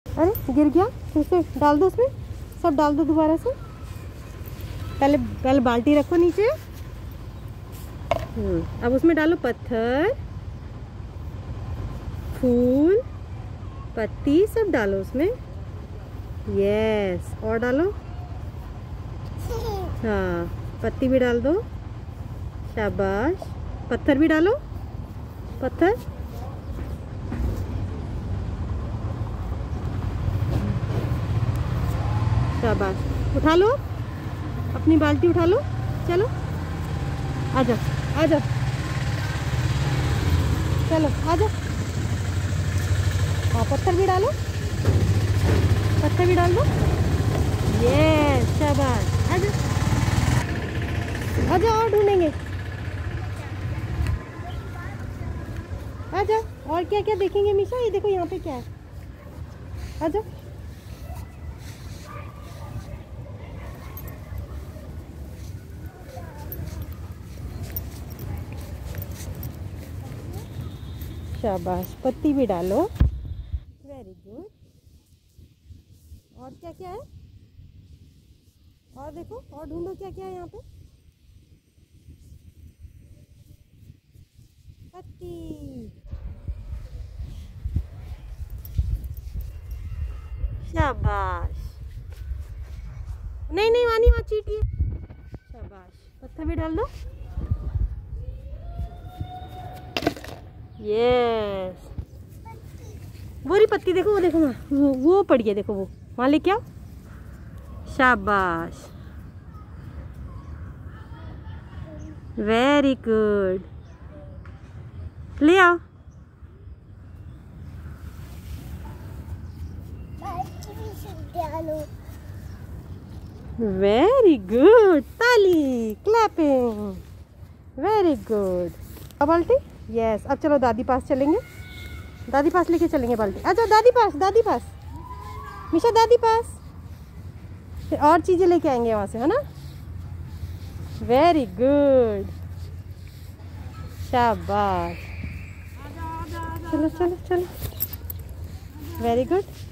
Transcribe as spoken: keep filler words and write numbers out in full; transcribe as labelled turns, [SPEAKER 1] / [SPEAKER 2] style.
[SPEAKER 1] अरे गिर गया, फिर से डाल दो उसमें, सब डाल दो दोबारा से। पहले पहले बाल्टी रखो नीचे। हम्म अब उसमें डालो पत्थर, फूल, पत्ती, सब डालो उसमें। यस, और डालो। हाँ, पत्ती भी डाल दो। शाबाश। पत्थर भी डालो, पत्थर। शाबाश। उठा लो, अपनी बाल्टी उठा लो। चलो आ जाओ, आ जाओ, चलो आ जाओ। हाँ, पत्थर भी डालो, पत्थर भी डाल दो। ये शाबाश। आ जाओ, आ जाओ, और ढूंढेंगे। आ जाओ, और क्या क्या देखेंगे मीशा? ये देखो यहाँ पे क्या है। आ जाओ। शाबाश, पत्ती भी डालो। Very good. और क्या क्या है? और देखो, और ढूंढो क्या क्या है यहाँ पे। पत्ती। शाबाश। नहीं नहीं वानी, वहाँ चींटी है। शाबाश, पत्थर भी डाल दो। यस, वो रही पत्ती, देखो वो, देखो वहाँ वो, वो पड़ी है, देखो वो वहाँ लेके आओ। शाबाश, वेरी गुड। ले आओ। वेरी गुड, ताली, क्लैपिंग, वेरी गुड। अब बाल्टी। यस, अब चलो दादी पास चलेंगे, दादी पास लेके चलेंगे बाल्टी। आ जाओ दादी पास, दादी पास, मीशा दादी पास। फिर और चीजें लेके आएंगे वहां से, है ना। वेरी गुड, शाबाश। चलो चलो चलो, वेरी गुड।